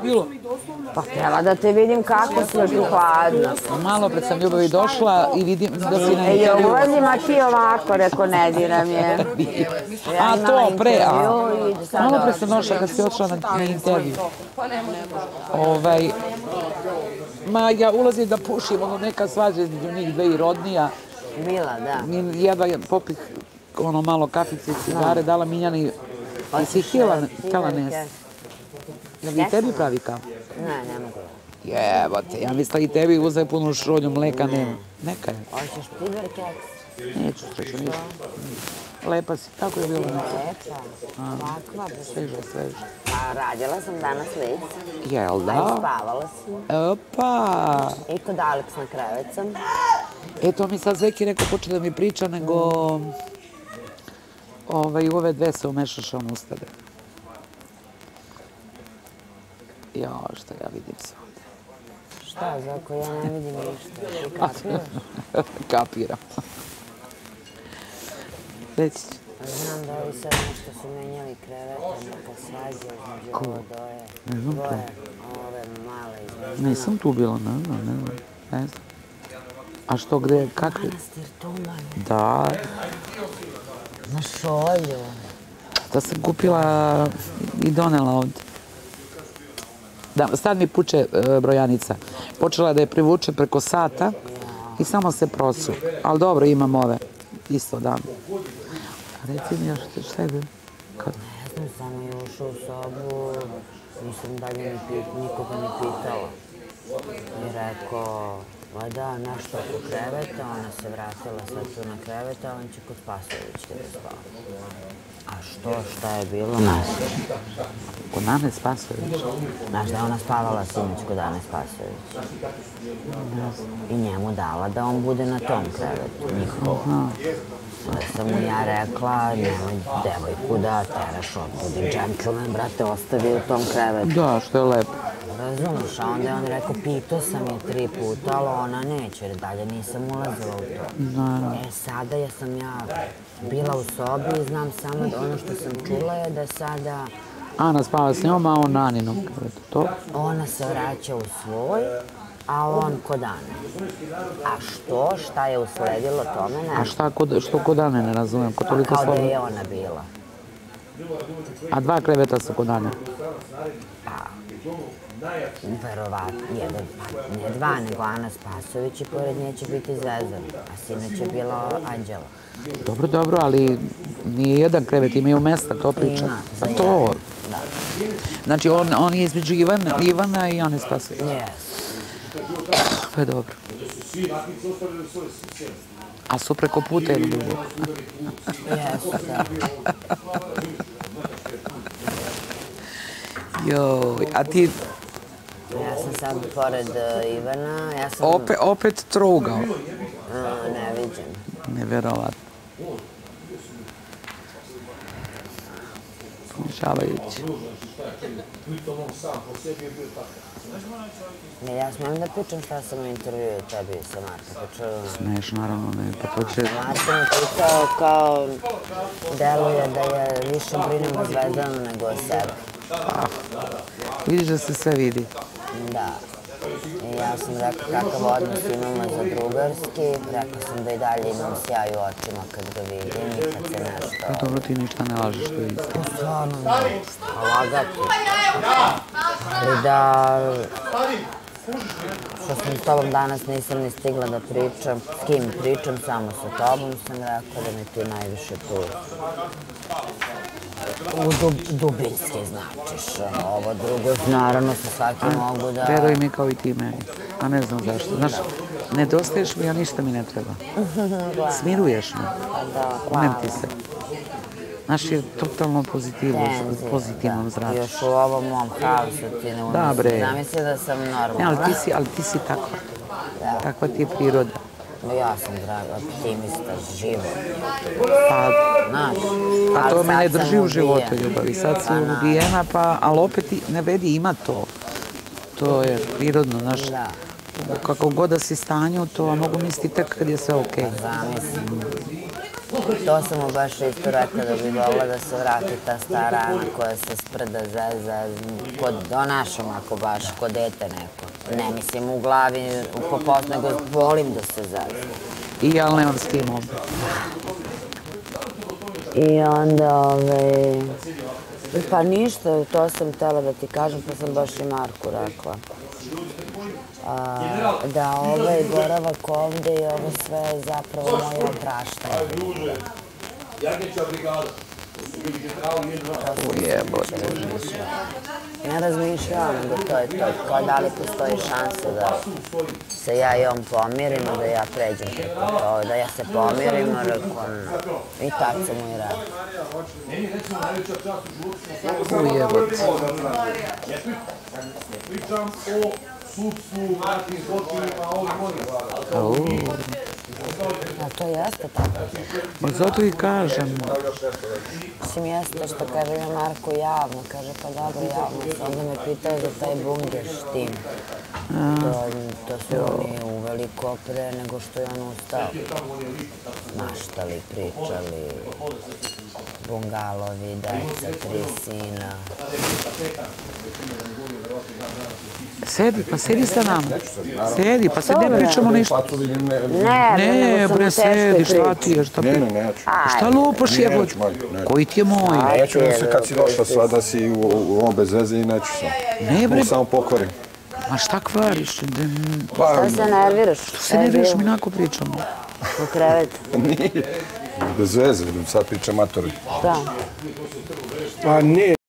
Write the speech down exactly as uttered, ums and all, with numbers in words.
bilo? Pa htjela da te vidim kako si još hladna. Malo pred sam Ljubavi došla i vidim da si na E, intervju. ulazim, a ti ovako, reko, ne diram je. A to, pre, a malo pred sam došla kad si otišla na intervju. Ovaj, ma ja ulazim da pušim, ono neka svađa između njih dve i rodnija. Bila, da. Jedva popih ono malo kafice i cigare, dala Miljani. Jesi htjela nes? Jel i tebi pravi kafu? Ne, ne mogu. Jebote, ja misla i tebi uze punu šrodnju mleka, nema. Neka je. Hoćeš piber keks? Neću, sreću, ništa. Lepa si, kako je bilo? Lepa, ovakva. Sveža, sveža. A radila sam danas lice. Jel da? A i spavala sam. Opa! I kod Alex na krevet sam. E, to mi sad Zveki rekao, počeo da mi priča, nego u ove dve se umešašam ustade. Jao, što ja vidim se ovdje. Šta, Zako, ja ne vidim ništa. Ti kapiraš? Kapiram. Reći ću. Znam da ovi sad nešto su menjali krevete, neka svađa između ovo doje. Ne znam to. Ove male između. Nisam tu bila, ne znam, ne znam. Ne znam. A što, gde, kakvi? Manastir Tuman. Da. Na šolju. Da sam kupila i donela ovdje. Da, sad mi puče brojanica. Počela da je privuče preko sata i samo se prosu. Ali dobro, imam ove. Isto dan. Reci mi još, šta je bilo? Ne znam, samo je ušao u sobu, nisam dalje nikoga ni pitala. I rekao, ba da, nešto oko kreveta, ona se vratila sad tu na kreveta, on će kod Spasojevićke da spava. A što, šta je bilo? Ne znam. Kod Ane Spasojević? Znaš da je ona spavala sinoć kod Ane Spasojević. I njemu dala da on bude na tom krevetu, njihovom. Da sam mu ja rekla, nemoj devojku da teraš otbudi džentlmen, brate, ostavi u tom krevetu. Da, što je lepo. Razumiješ, a onda je on rekao, pitao sam je tri puta, ali ona neće, jer dalje nisam ulazila u to. E, sada ja sam ja bila u sobi i znam samo da ono što sam čula je da sada... Ana spava s njom, a on na Aninom krevetu, to? Ona se vraća u svoj, a on kod Ane. A što, šta je usledilo, tome ne. A šta, što kod Ane, ne razumijem? Kao da je ona bila. A dva kreveta su kod Ane? Pa, verovatno, jedan, ne dva, nego Ana Spasović i pored nje će biti Zvezdan, a sinoć je bila Anđela. Dobro, dobro, ali nije jedan krevet, imaju mesta, to priča. Ima, za to. Da. Znači, on je između Ivana i Ane Spasović. Jes. Pa je dobro. A su preko puta ili drugo? Jesu, da. Joj, a ti... Ja sam sad pored Ivana, ja sam... Opet trougao? Ne vidim. Neverovatno. Smiješavajući. Ne, ja smijem da pričam šta sam u intervjuu tebi sa Marka Pečulinom. Smiješ, naravno, ne, pa to će... Marka mi pitao kao deluje da je više brinem o Zvezdanu nego o sebi. Vidiš da se sve vidi. Da. I ja sam rekao kakav odnos imamo za drugarski. Rekao sam da i dalje imam sjaj u očima kad ga vidim i kad se nešto... Pa dobro, ti ništa ne lažeš, to je isto. Stvarno ništa, lagati. Ali da... Što sam s tobom danas nisam ni stigla da pričam, s kim pričam, samo sa tobom sam rekao da mi ti najviše tu u dubinski značiš. Ovo drugo, naravno sa svakim mogu da... Veruj mi kao i ti meni, a ne znam zašto. Znaš, nedostaješ mi, a ništa mi ne treba. Smiruješ me. Umem ti se. Znaš, je totalno pozitivnom zračiš. Još u ovom mom haosu ti ne umem. Zamisli da sam normalna. Ali ti si takva. Takva ti je priroda. Ja sam draga, optimista, živo. Pa to me ne drži u životu, ljubavi. Sad si ubijena, ali opet ne vredi ima to. To je prirodno, znaš. Kako god da si stanju, to mogu misliti tek kad je sve okej. Zamislim. To sam mu baš isto rekla da bi volila da se vrati ta stara Ana koja se sprda, zeza, kod donašam ako baš, kod dete neko. Ne mislim u glavi, po poslu, nego volim da se zeza. I ja, ali nemam s tim ovdje. I onda, ove, pa ništa, to sam htjela da ti kažem, pa sam baš i Marku rekla. A, da ovaj boravak ovde i ovo sve je zapravo moje opraštanje. Ujebote. Ne razmišljam, nego to je to. Kao da li postoji šansa da se ja i on pomirimo, da ja pređem preko to, da ja se pomirimo, rekao, i tad sam mu i rekao. Ujebote. Pričam o sudstvu, ratnim zločinima, ovim onim. A to jeste tako. Ma zato i kažem. Mislim, jeste što kaže ja Marko javno, kaže pa dobro javno. Onda me pitao za taj bunger štim. To su oni uveliko pre nego što je on ustao. Maštali, pričali, bungalovi, deca, tri sina. Sedi, pa sedi sa nama. Sedi, pa sad ne pričamo ništa. Ne, Ne, bre, sedi, šta ti je, šta Ne, pi... ne, neću. Šta lupaš jebot? Koji ti je moj? Neću da se kad si došla sada si u ovom bez veze i neću sam. Ne, bre. Tu samo pokvarim. Ma šta kvariš? Pa, Šta se nerviraš? Što se ne vjeriš, mi nako pričamo. U krevetu. nije. Bez veze, sad pričam matori. Šta? Pa nije.